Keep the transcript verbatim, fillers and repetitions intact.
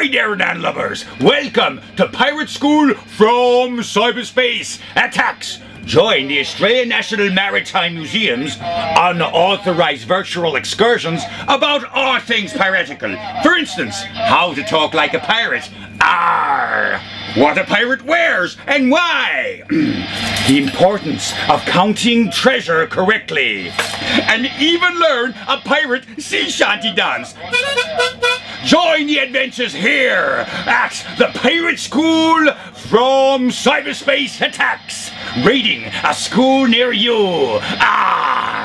Hi there, land lovers. Welcome to Pirate School from Cyberspace Attacks. Join the Australian National Maritime Museum's unauthorized virtual excursions about all things piratical. For instance, how to talk like a pirate. Arr! What a pirate wears and why. The importance of counting treasure correctly. And even learn a pirate sea shanty dance. Join the adventures here at the Pirate School from Cyberspace Attacks. Raiding a school near you. Ah!